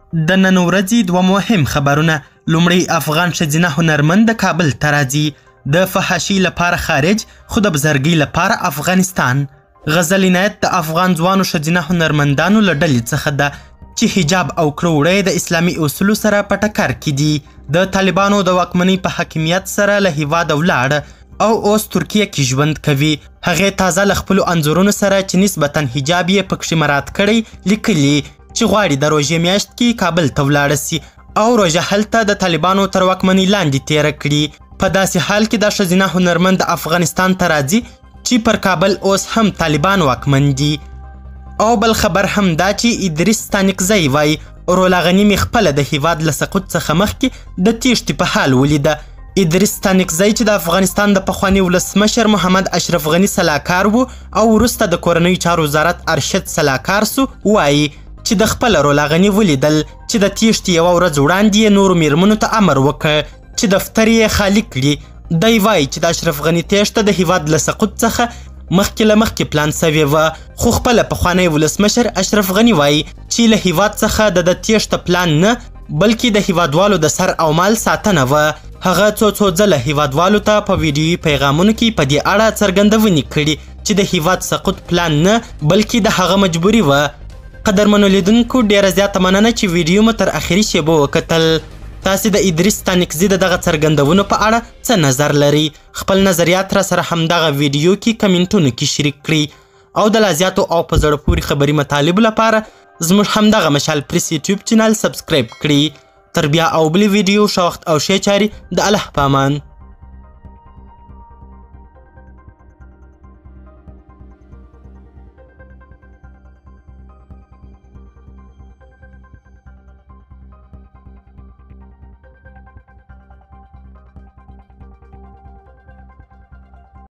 د نن ورځې دوه مهم خبرونه. لومړی، افغان ښځینه هنرمند د کابل ته راځي د فحاشۍ لپاره خارج خو د بزرګۍ لپاره افغانستان. غزل عنایت د افغان ځوانو ښځینه هنرمندانو له ډلې څخه ده چې حجاب او کړه وړه د اسلامي اصولو سره په ټکر کې دي. د طالبانو د واکمنۍ په حاکمیت سره له هیواده ولاړ او اوس ترکیه کې ژوند کوي. هغې تازه له خپلو انځورونو سره چې نسبتا حجاب یې پکښې مراعات کړی لیکلي چې غواړي د روژې میاشت کې کابل ته ولاړه سي او روژه هلته د طالبانو تر واکمنۍ لاندې تیره کړي. په داسې حال کې دا ښځینه هنرمند افغانستان ته راځي چې پر کابل اوس هم طالبان واکمن دي. او بل خبر هم دا چې ادریس ستانکزی وایي رولا غنیمي خپله د هیواد له سقوط څخه مخکې د تیښتې په حال ولیده. ادریس ستانکزی چې د افغانستان د پخواني ولسمشر محمد اشرف غني سلاکار و او وروسته د کورنیو چارو وزارت ارشد سلاکار سو، وایي چې د خپل رولا غني ولیدل چې د تیښتې یوه ورځ وړاندې یې نورو میرمنو ته امر وکړ چې دفتر یې خالي کړي. دی وایي چې د اشرف غني تیښته د هیواد له سقوط څخه مخکې له مخکې پلان سوې وه، خو خپله پخوانی ولسمشر اشرف غني وایي چې له هیواد څخه د تیښته پلان نه بلکې د هیوادوالو د سر او مال ساتنه وه. هغه څو ځله هیوادوالو ته په ویډیویي پیغامونو کې په دې اړه څرګندونې کړي چې د هیواد سقوط پلان نه بلکې د هغه مجبوري وه. قدرمنو لیدونکو، ډیره زیاته مننه چې ویډیو مو تر اخري شیبو وکتل. تاسې د ادریس ستانکزي د دغه څرګندونو په اړه څه نظر لري؟ خپل نظریات را سره همدغه ویډیو کې کمنټونو کې شریک کړئ او د لا زیاتو او په زړه پورې خبري مطالبو لپاره زموږ همدغه مشال پریس یوټیوب چینل سبسکرایب کړئ. تر بیا او بلې ویډیو ښه وخت او ښې چارې. د الله په امان.